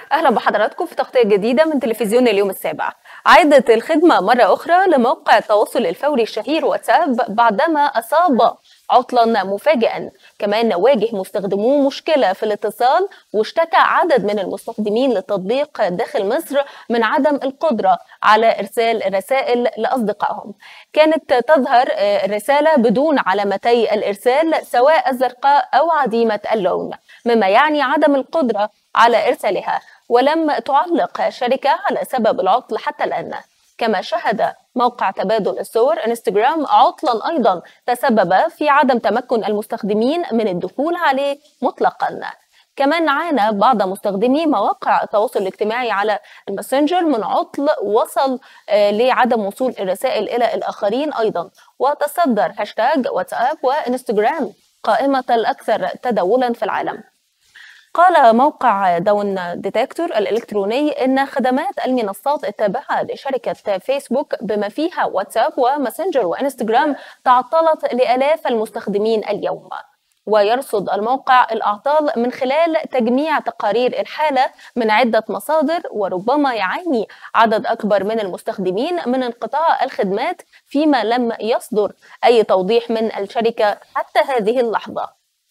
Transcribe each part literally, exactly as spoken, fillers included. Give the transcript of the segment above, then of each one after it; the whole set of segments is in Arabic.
أهلا بحضراتكم في تغطية جديدة من تلفزيون اليوم السابع. عادت الخدمة مرة أخرى لموقع التواصل الفوري الشهير واتساب بعدما أصاب عطلا مفاجئا. كمان واجه مستخدموه مشكلة في الاتصال، واشتكى عدد من المستخدمين للتطبيق داخل مصر من عدم القدرة على إرسال رسائل لأصدقائهم. كانت تظهر الرسالة بدون علامتي الإرسال سواء الزرقاء أو عديمة اللون، مما يعني عدم القدرة على إرسالها، ولم تعلق الشركة على سبب العطل حتى الآن. كما شهد موقع تبادل الصور انستغرام عطلا أيضا تسبب في عدم تمكن المستخدمين من الدخول عليه مطلقا. كمان عانى بعض مستخدمي مواقع التواصل الاجتماعي على الماسنجر من عطل وصل لعدم وصول الرسائل إلى الآخرين أيضا، وتصدر هاشتاج واتساب وانستغرام قائمة الأكثر تداولا في العالم. قال موقع داون ديتكتور الإلكتروني إن خدمات المنصات التابعة لشركة فيسبوك بما فيها واتساب وماسنجر وإنستغرام تعطلت لآلاف المستخدمين اليوم. ويرصد الموقع الأعطال من خلال تجميع تقارير الحالة من عدة مصادر، وربما يعاني عدد أكبر من المستخدمين من انقطاع الخدمات فيما لم يصدر أي توضيح من الشركة حتى هذه اللحظة.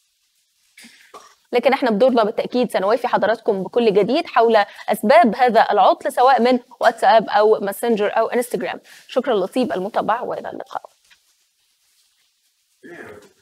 لكن احنا بدورنا بالتأكيد سنوافي حضراتكم بكل جديد حول أسباب هذا العطل سواء من واتساب أو ماسنجر أو انستغرام. شكرا لطيب المتابعة وإلى اللقاء.